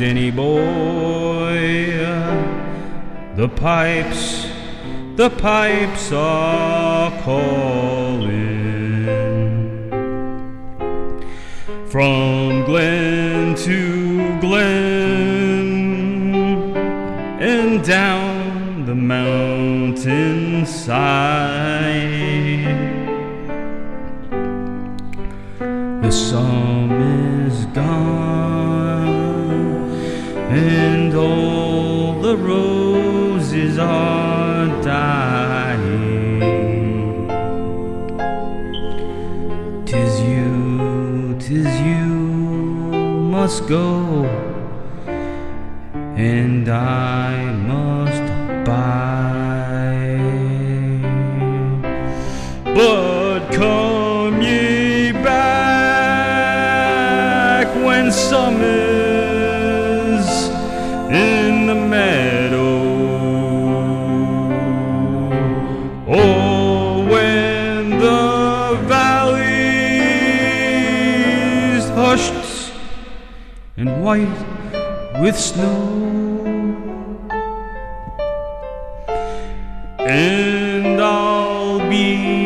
Denny boy, the pipes are calling from glen to glen and down the mountainside. The sum is gone and all the roses are dying. 'Tis you must go, and I must bide. But come ye back when summer's in the meadow, or when the valley's hushed and white with snow, and I'll be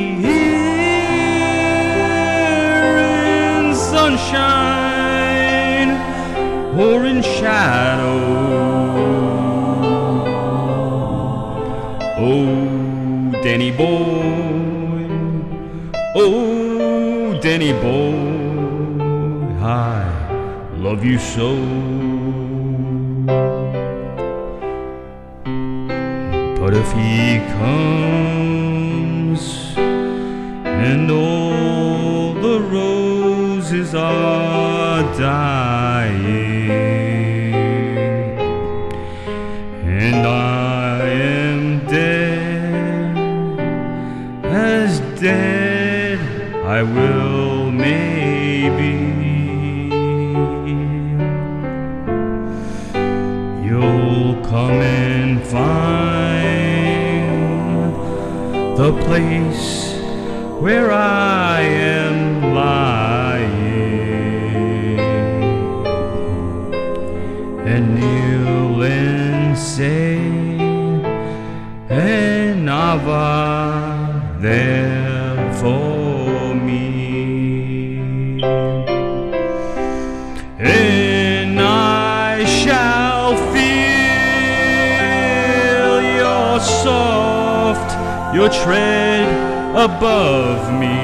here in sunshine or in shadow. Oh, Denny boy, oh, Denny boy, I love you so. But if he comes and all the roses are dying and I am dead, as dead I will maybe, you'll come and find the place where I am lying, and kneel and say an Ava there for me, and I shall feel your soft, your tread above me,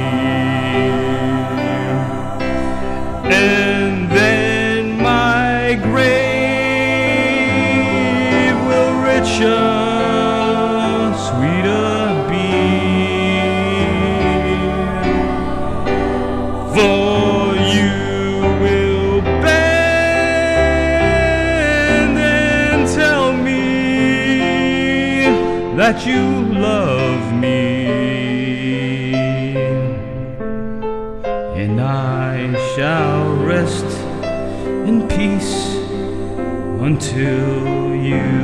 and then my grave will richer, sweeter be, for you will bend and tell me that you love me, and I shall rest in peace until you